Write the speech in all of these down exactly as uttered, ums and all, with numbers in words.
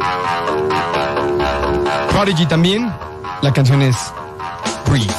Prodigy también. La canción es Breathe.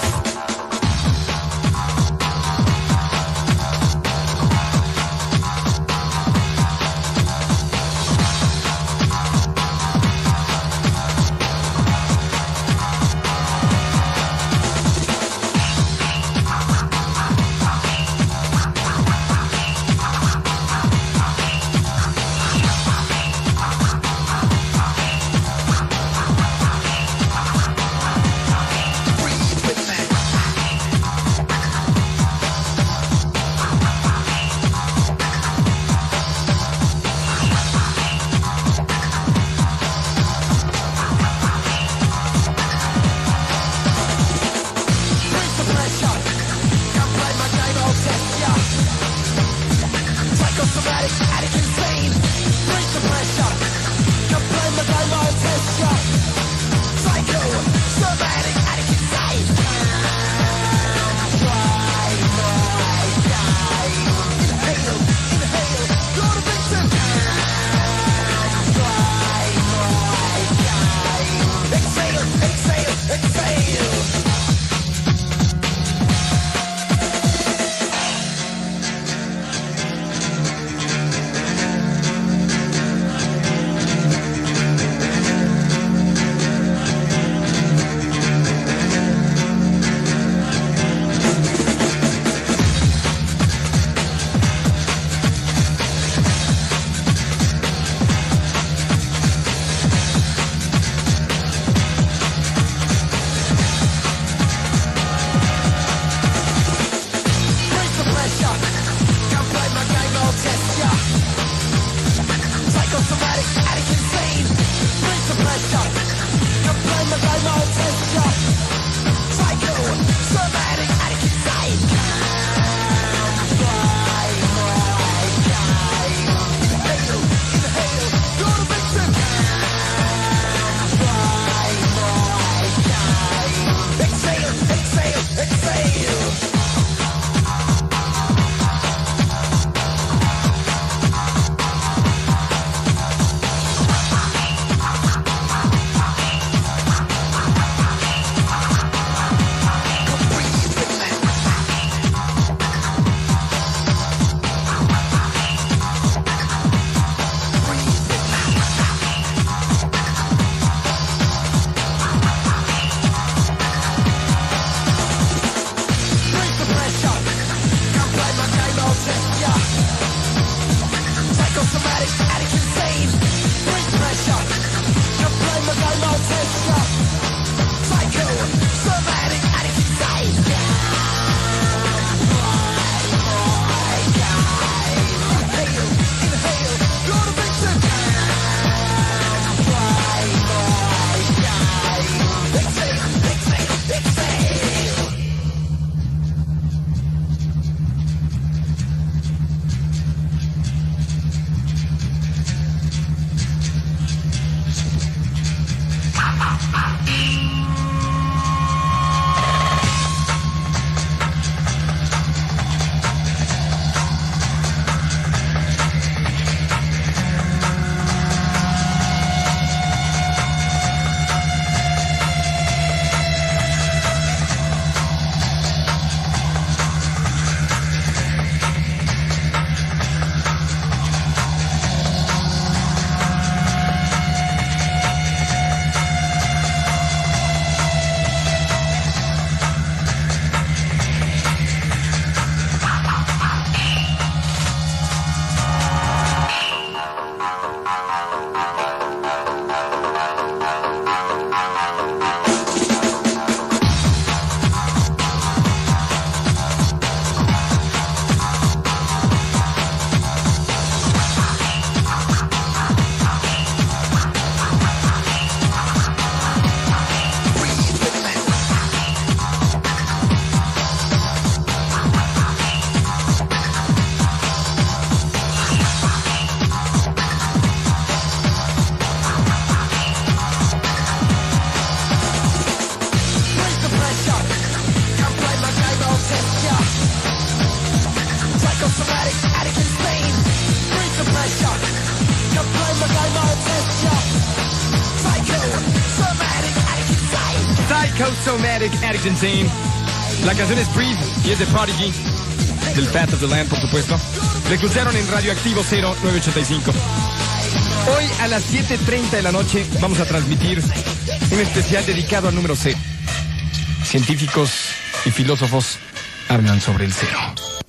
Psychosomatic Addict Insane. La canción es Breathe y es de Prodigy, del Path of the Land, por supuesto. Le escucharon en Radioactivo cero nueve ochenta y cinco. Hoy a las siete treinta de la noche vamos a transmitir un especial dedicado al número cero. Científicos y filósofos hablan sobre el cero.